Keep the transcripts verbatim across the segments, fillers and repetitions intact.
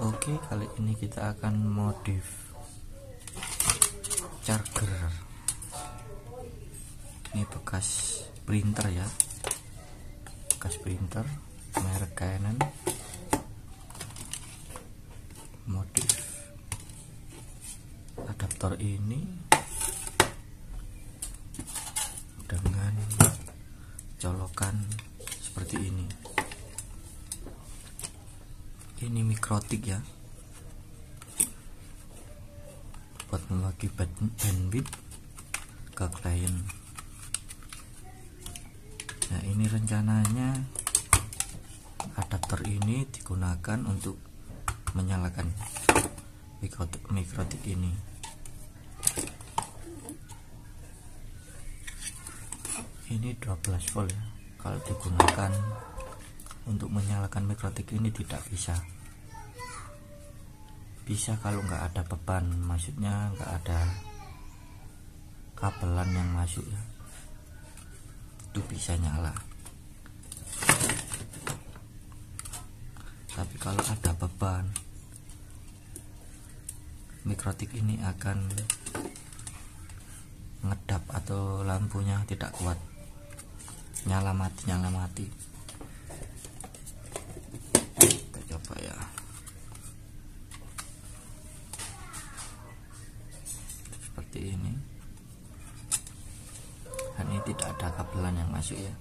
Oke, kali ini kita akan modif charger. Ini bekas printer ya, bekas printer merek Canon. Modif adaptor ini dengan colokan seperti ini. Ini mikrotik ya, buat membagi bandwidth ke klien. Nah, ini rencananya adaptor ini digunakan untuk menyalakan mikrotik, mikrotik ini. Ini dua belas volt ya. Kalau digunakan untuk menyalakan mikrotik ini tidak bisa. Bisa kalau nggak ada beban, maksudnya nggak ada kabelan yang masuk ya, itu bisa nyala. Tapi kalau ada beban, mikrotik ini akan ngedap atau lampunya tidak kuat, nyala mati nyala mati. Kita coba ya. Seperti ini. Dan ini tidak ada kabelan yang masuk ya.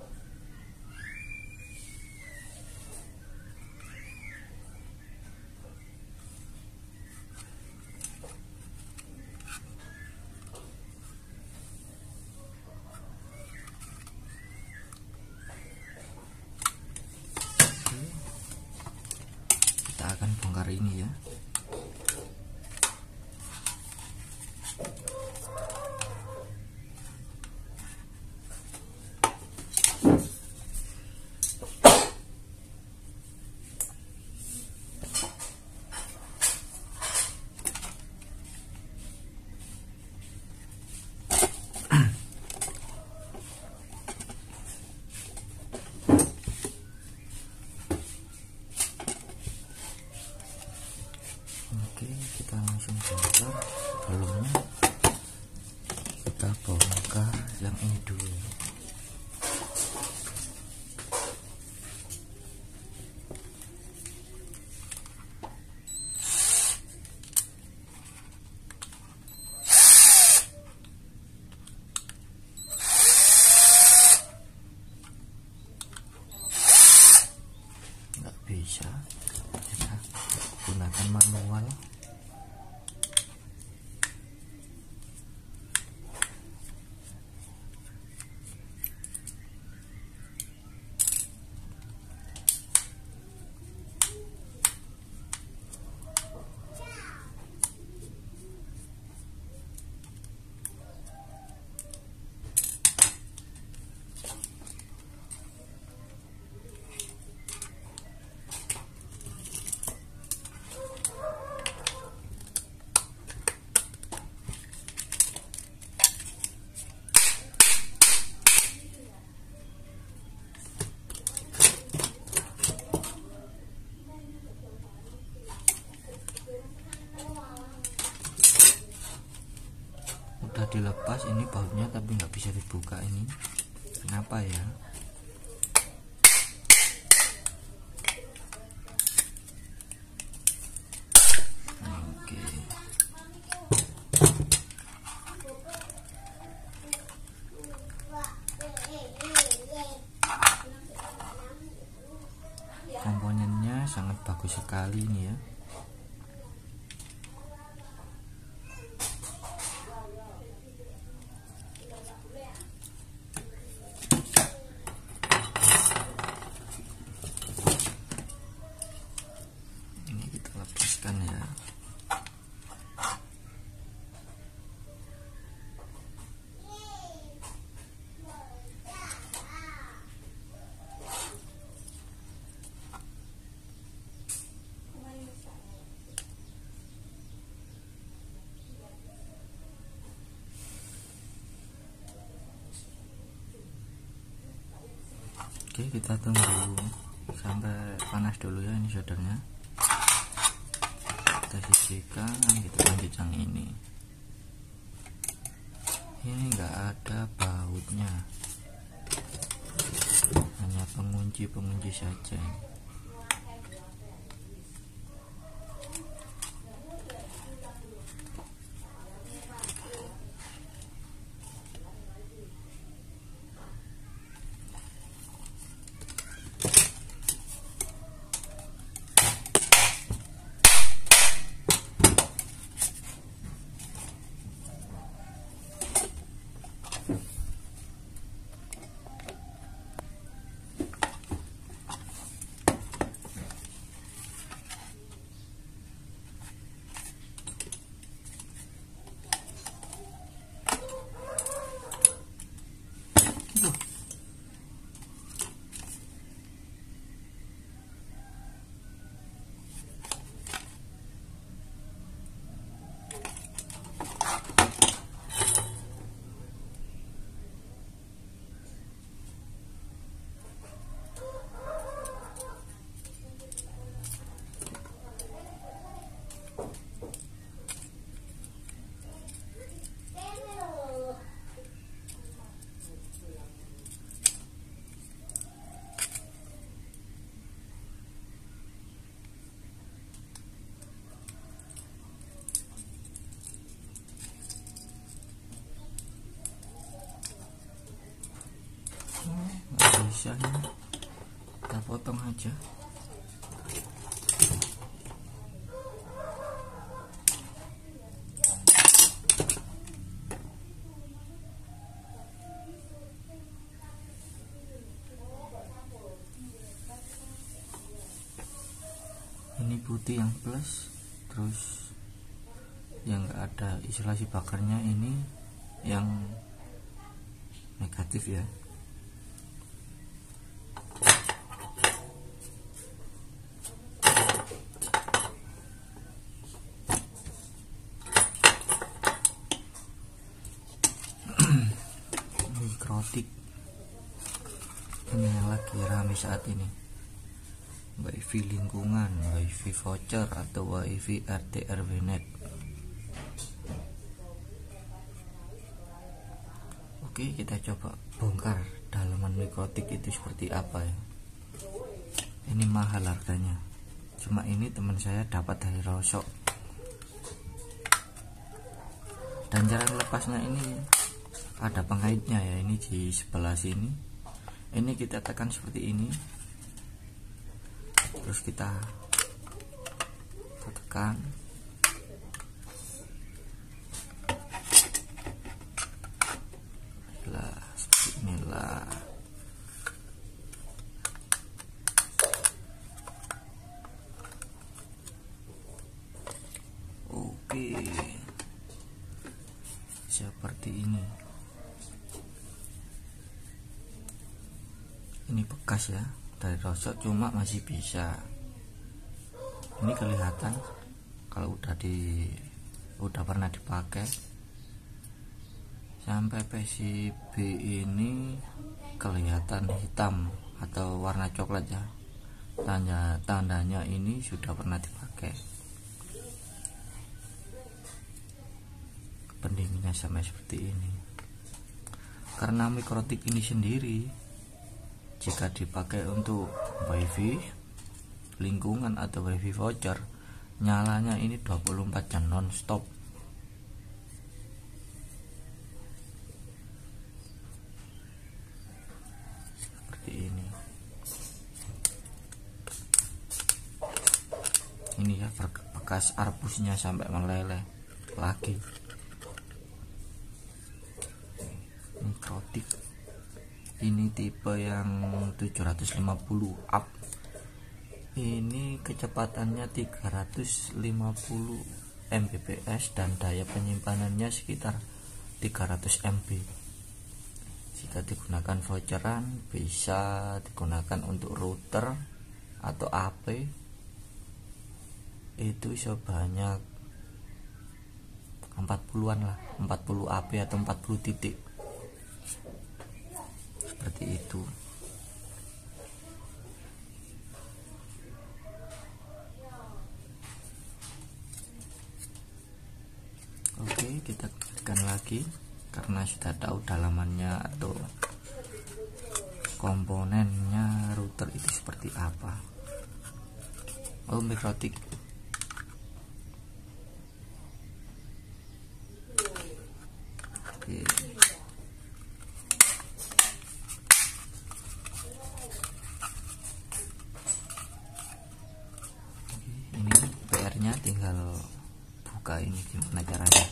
Kita akan bongkar ini ya. Oke, kita langsung bongkar. Sebelumnya kita bongkar yang ini dulu. Nggak bisa, kita gunakan manual. Udah dilepas ini bautnya, tapi nggak bisa dibuka ini. Kenapa ya? Oke. Komponennya sangat bagus sekali nih ya. Lepaskan ya. Oke, kita tunggu sampai panas dulu ya ini soldernya. kita sisihkan, kita lanjut yang ini. Ini enggak ada bautnya, hanya pengunci-pengunci saja. Nggak bisa ini, kita potong aja. Ini putih yang plus, terus yang nggak ada isolasi bakarnya ini yang negatif ya. Mikrotik ini yang lagi rame saat ini, WiFi lingkungan, WiFi voucher atau WiFi R T R W net. Oke, kita coba bongkar dalaman mikrotik itu seperti apa ya. Ini mahal harganya, cuma ini teman saya dapat dari Rosok. Dan cara lepasnya ini ada pengaitnya ya, ini di sebelah sini. Ini kita tekan seperti ini, terus kita tekan. Lah, seperti inilah. Oke, seperti ini. Ini bekas ya dari Rosok, cuma masih bisa. Ini kelihatan kalau udah di udah pernah dipakai. Sampai P C B ini kelihatan hitam atau warna coklat ya. Tanda tandanya ini sudah pernah dipakai. Pendinginnya sama seperti ini. Karena mikrotik ini sendiri, jika dipakai untuk WiFi lingkungan atau WiFi voucher, nyalanya ini dua puluh empat jam non-stop. Seperti ini. Ini ya bekas arbusnya sampai meleleh lagi. Mikrotik ini tipe yang tujuh ratus lima puluh up. Ini kecepatannya tiga ratus lima puluh megabit per second dan daya penyimpanannya sekitar tiga ratus megabit. Jika digunakan voucheran, bisa digunakan untuk router atau A P. Itu sebanyak empat puluhan lah, empat puluh A P atau empat puluh titik. Seperti itu. sudah tahu dalamannya atau komponennya router itu seperti apa. Oh, mikrotik. Oke. Ini P R-nya tinggal buka ini gimana caranya.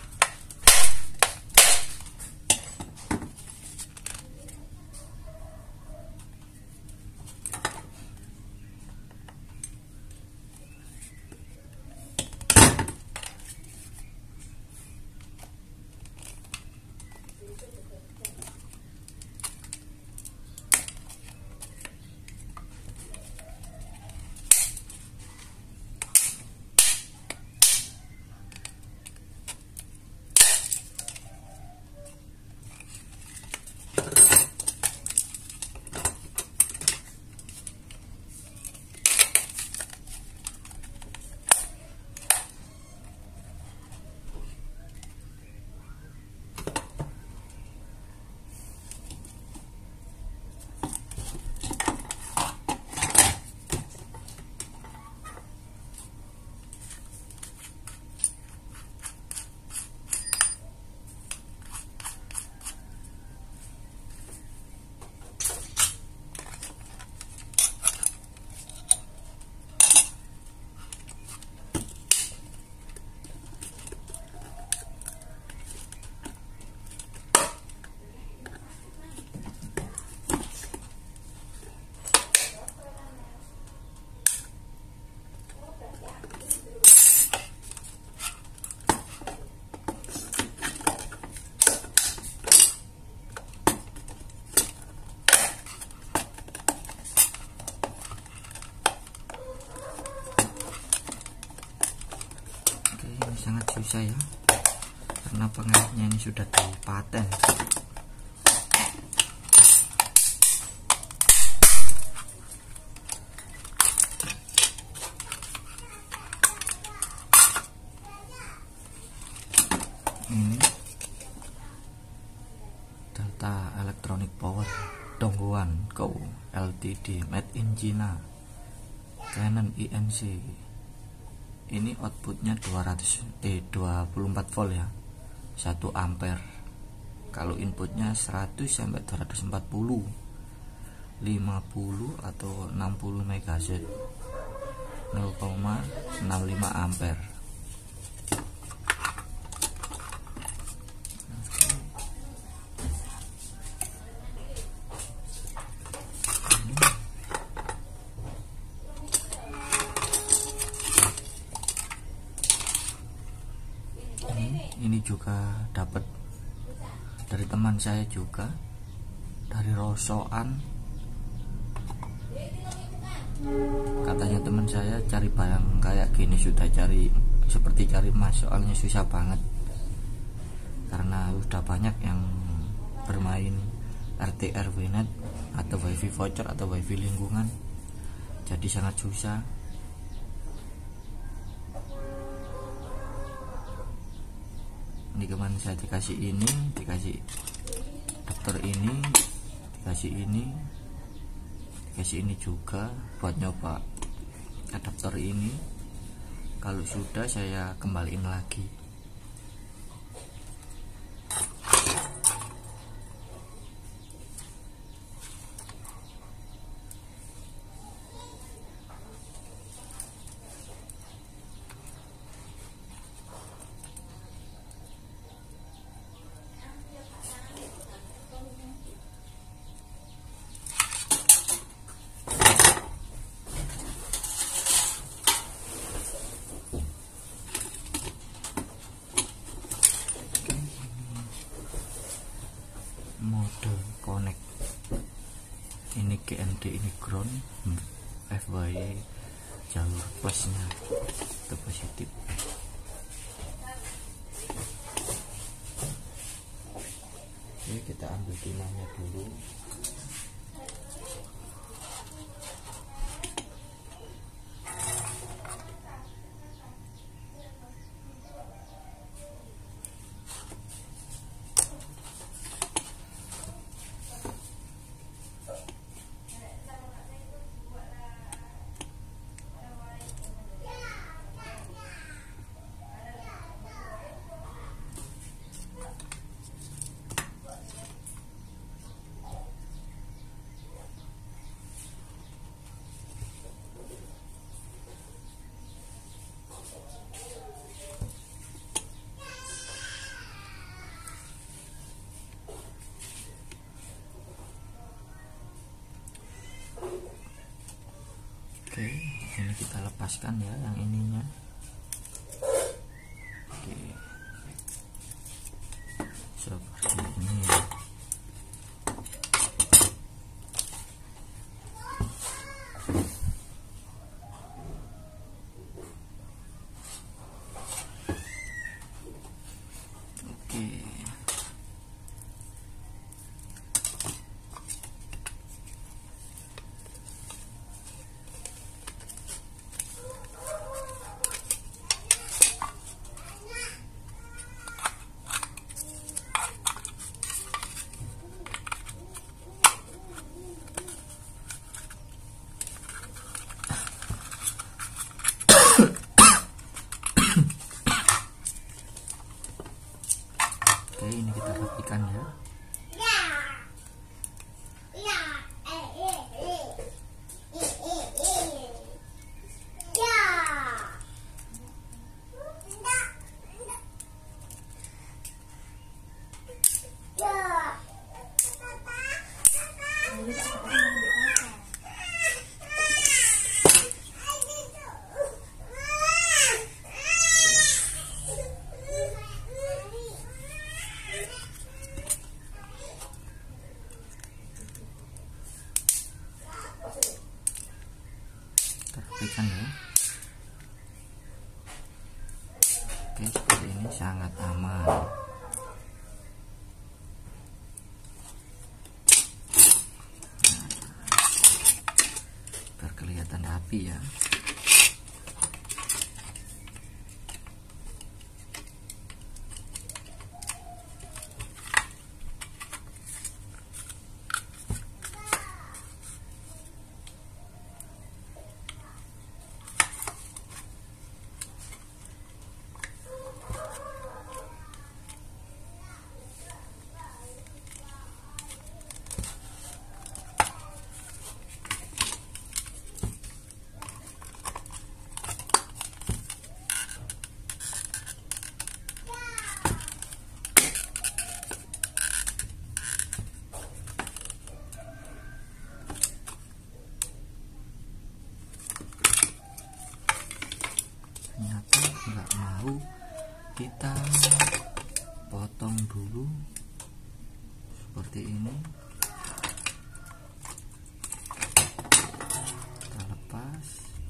Sangat susah ya, karena pengaitnya ini sudah dipaten. Ini Delta Electronic Power Dongguan Co Ltd, made in China, Canon I N C. Ini outputnya dua ratus eh dua puluh empat volt ya, satu ampere. Kalau inputnya seratus sampai dua ratus empat puluh, lima puluh atau enam puluh megahertz, nol koma enam lima ampere. Ini juga dapat dari teman saya juga, dari Rosoan. Katanya teman saya cari barang kayak gini sudah cari seperti cari emas, soalnya susah banget karena sudah banyak yang bermain R T R W net atau wifi voucher atau wifi lingkungan, jadi sangat susah. Ini kemarin saya dikasih ini, dikasih adapter ini, dikasih ini, dikasih ini juga buat nyoba adapter ini. Kalau sudah saya kembaliin lagi. Mode connect, ini G N D, ini ground, F Y jalur plusnya itu positif. Oke, kita ambil timahnya dulu. Oke, ini kita lepaskan ya yang ininya. Oke, seperti ini ya. Oke, Oke, ini kita rapikan ya. Rapikan ya. Oke, seperti ini sangat aman. Biar kelihatan rapi ya. Ternyata nggak mau kita potong dulu seperti ini. Kita lepas.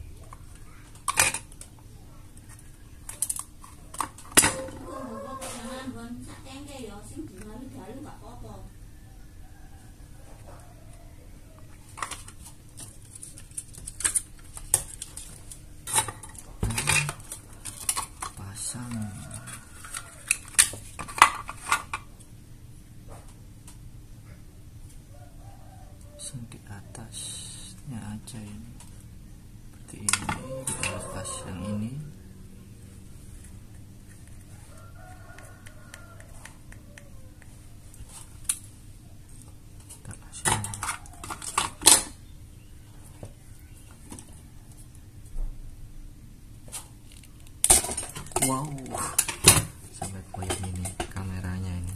Pasang pasang di atasnya aja ini seperti ini. Kita lepas yang ini. Kita pasang. Wow, sampai koyak ini kameranya ini.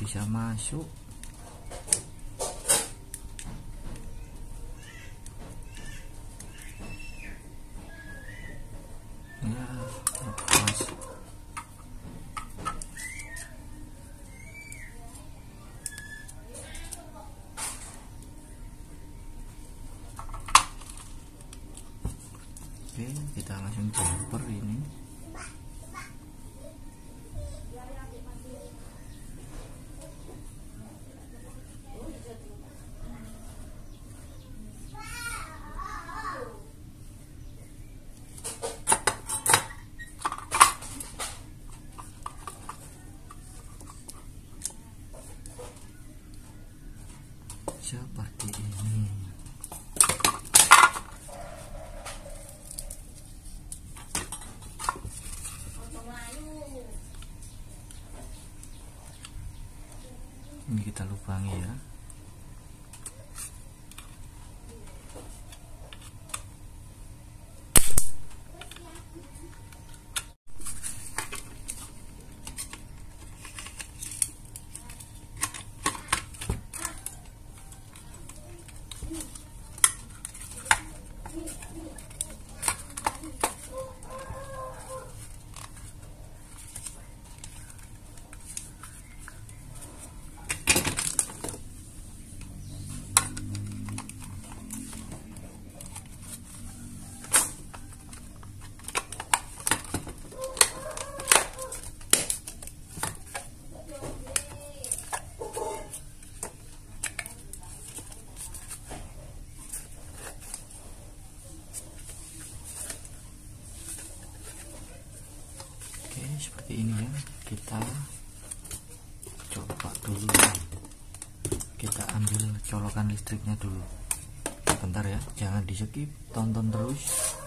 bisa masuk. Ya, lepas. Oke, kita langsung jumper ini. Seperti ini. Ini kita lubangi ya. Seperti ini ya, kita coba dulu, kita ambil colokan listriknya dulu. Bentar ya, jangan di skip, tonton terus.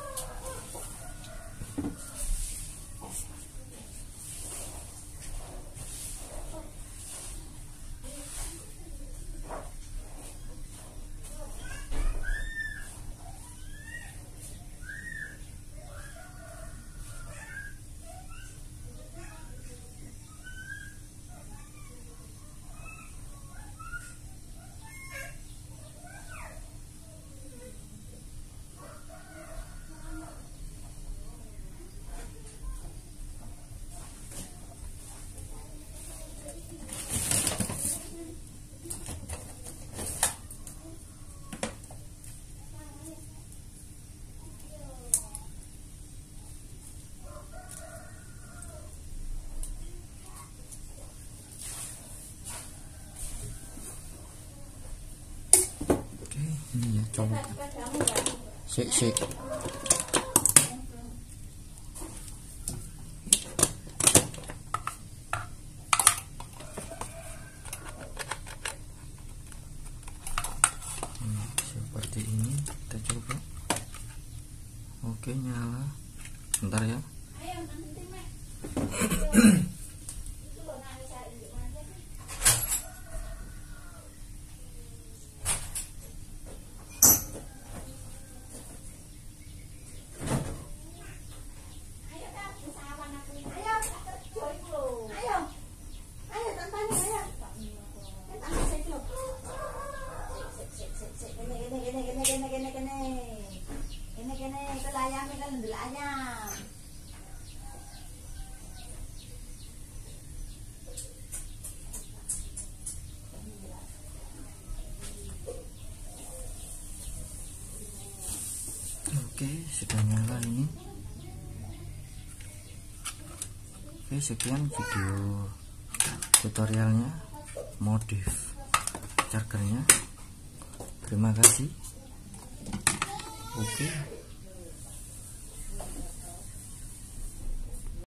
Ini ya colokan. Sik sik. Hmm, seperti ini kita coba. Oke, nyala. Bentar ya. Oke, sudah nyala ini. Oke, sekian video tutorialnya modif chargernya. Terima kasih. Oke.